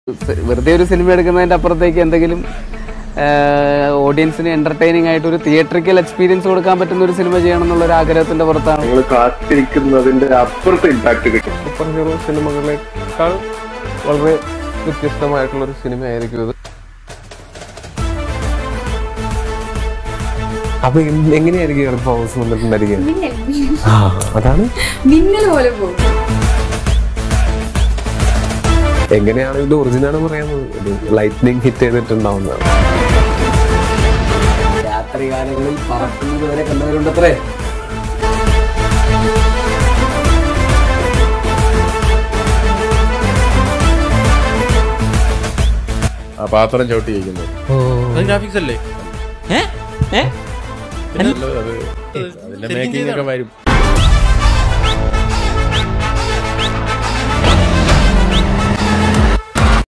വെറുതെ ഒരു സിനിമ എടുക്കുന്നതിന്റെ അപ്പുറത്തേക്ക് എന്തെങ്കിലും ഓഡിയൻസിന് എന്റർടൈനിങ് ആയിട്ട് ഒരു തിയേറ്ററിക്കൽ എക്സ്പീരിയൻസ് കൊടുക്കാൻ പറ്റുന്ന ഒരു സിനിമ ചെയ്യണം എന്നുള്ള ഒരു ആഗ്രഹത്തിന്റെ പുറത്താണ് നിങ്ങൾ കാത്തിരിക്കുന്നതിന്റെ അപ്പുറത്തെ ഇമ്പാക്ട് കിട്ടും. സൂപ്പർ ഹീറോ സിനിമകളെക്കാൾ വളരെ വ്യത്യസ്തമായിട്ടുള്ള ഒരു സിനിമയായിരിക്കും ഇത്. അപ്പൊ എങ്ങനെയായിരിക്കും പെർഫോമൻസ് വന്നിട്ടുണ്ടായിരിക്കുക? അതാണ് എങ്ങനെയാണ് ഇത് ഒറിജിനൽ പറയാൻ ലൈറ്റ്നിങ് ഹിറ്റ് ചെയ്തിട്ടുണ്ടാവുന്നതാണ്. രാത്രികാലങ്ങളിൽ പറക്കുന്നത് വരെ കണ്ടവരുണ്ടത്രേ. ആ പാത്രം ചവിട്ടി കഴിക്കുന്നത് ഗ്രാഫിക്സ് അല്ലേ? അതിന്റെ മേക്കിംഗ് ഒക്കെ വരും.